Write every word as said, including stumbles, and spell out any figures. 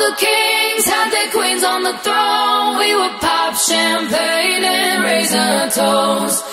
the kings had their queens on the throne. We would pop champagne and raise a toast